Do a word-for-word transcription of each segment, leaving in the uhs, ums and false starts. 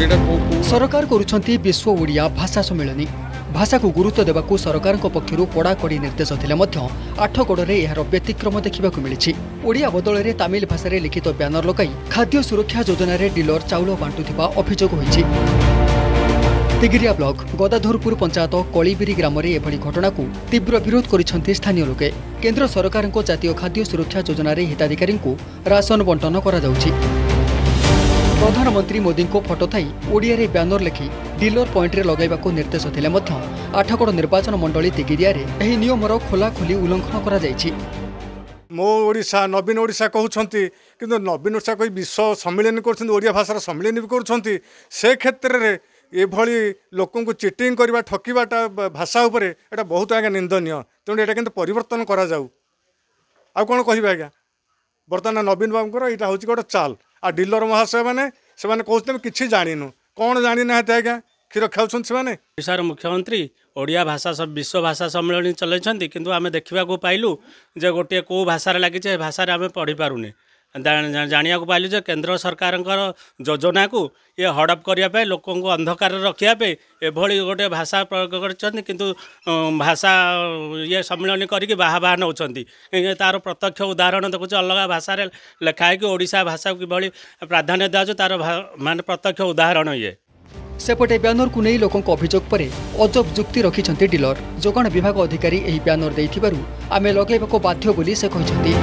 सरकार करुछंती विश्व ओडिया भाषा सम्मेलन भाषा को गुरुत्व देवाकू सरकार पक्षर कड़ाकड़ी निर्देश थिले मध्य आठगड़े यार व्यतिक्रम देखा मिली। ओडिया बदल में तमिल भाषा लिखित ब्यानर लगाई खाद्य सुरक्षा योजना डीलर चाउल बांटुथिबा अभियोग होईछि। तिगिरिया ब्लॉक गदाधरपुर पंचायत कलिबिरी ग्राम में एभली घटना को तीव्र विरोध करिसेंति स्थानीय लोके। केंद्र सरकार को जातीय खाद्य सुरक्षा योजना हिताधिकारी को राशन बंटन करा जाउछि। प्रधानमंत्री मोदी को फोटो थी ओडिया रे ब्यानर लिखि डीलर पॉइंट रे लगाइबाकू निर्देश थिले मध्य आठगड़ निर्वाचन मंडली तिगिरिया रे एही नियमर खोलाखोली उल्लंघन करा जायछि। मो ओडिशा नवीन ओडिशा कहउछंती किंतु नवीन ओडिशा कोई विश्व सम्मेलन करछंती ओडिया भाषार सम्मेलन भी करछंती से क्षेत्र रे एभली लोकन को चिटिंग करबा ठकीबाटा भाषा उपरे एटा बहुत आगे निंदनीय। तेणु एटा किंतु परिवर्तन करा जाऊ। आ कोन कहिबा आज्ञा वर्तमान नवीन बाबूर यहाँ हूँ गोटे चाल आ डीलर महाशय मैंने से कहते किसी जाणीनु कौन जानी ना आज्ञा क्षीर खाऊँ से ओडिशार मुख्यमंत्री ओडिया भाषा सब विश्व भाषा सम्मेलन चलती किंतु आम देखा पाइलु जे गोटे कौ भाषा लगी भाषा आम पढ़ी पारुने जानिया पाइलु जे केंद्र सरकार योजना को ये हड़प करने लोक अंधकार रखापे एभली गोटे भाषा प्रयोग कर भाषा ये सम्मेलन करके बाहा बाहा नौ तार प्रत्यक्ष उदाहरण देखुचे अलग भाषा लेखाई कि ओडिशा भाषा किभली प्राधान्य दिया तार मान प्रत्यक्ष उदाहरण ये सेपटे ब्यानर को नहीं लोकों अभियोग पर अजब जुक्ति रखिंट डीलर जोगाण विभाग अधिकारी यह ब्यानर देथिबारु आमे लगेबाको बाध्य बोली से कहते।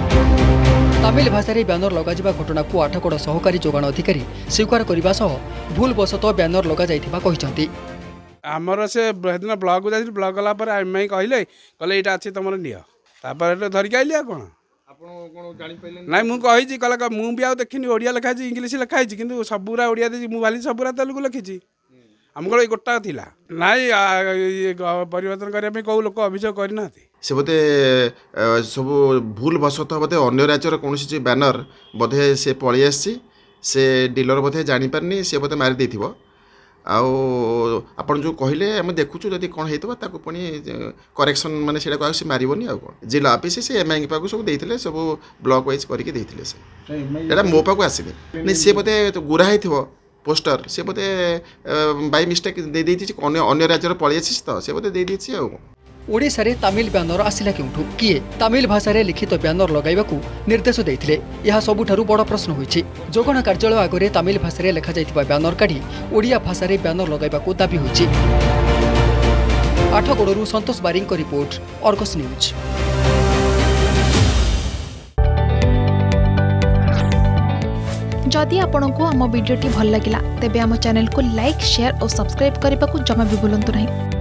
तमिल भाषा रे ब्यानर लगाजिबा घटना को आठगड़ सहकारी जोगाण अधिकारी स्वीकार करने सह भूल बसत ब्यानर लगा जाइथिबा कहिसंती। आमर से दिन ब्लॉक जाइल ब्लॉक गला पर आमे कहले कहले एटा अछि तमर नियो तापर धरिक आइलिया कोन ना मुझे कही कहला मुझे भी आउ देखनी ओडिया लिखाई इंग्लीश लिखाई कि सबूरा ओडिया दे मुझे भाली सबूरा तेलुगु लिखी आम कल गोटा थी ना परिवर्तन करने कौ लोक अभियोग करना से बोधे सब भूल बसत बोधे अन्य राज्यर कौन बैनर बोधे से पलि आसी से डीलर बोधे जापारनी सी बोधे मारी दे आपन जो कहले आम देखुँ जदि कौन होता पुणी करेक्शन माने से से मारबनी आ कौन जिला ऑफिस से एम आई पाक सब देते सब ब्लॉक वाइज करके देते से मो पाक आसने नहीं सी बोधे गुरा हो poster C Bodhe by mistake they अन्य राज्यर पलि आसी तो सी बोधे दे ओडिशा रे तमिल ब्यानर आसिला केउठु किए तमिल भाषा रे लिखित ब्यानर लगाइबाकू निर्देश देथिले यह सबुठारु बड़ प्रश्न होइछि। जोगाण कार्यालय आगरे तमिल भाषा रे लेखा जाइतिबा ब्यानर काढी ओडिया भाषा रे ब्यानर लगाइबाकू दाबी होइछि। आठगड़रू संतोष बारिंग को रिपोर्ट अर्गस न्यूज। जदि आपंक आम भिडी भल लगा तेब आम चैनल को लाइक शेयर और सब्सक्राइब करने को जमा भी भूलु नहीं।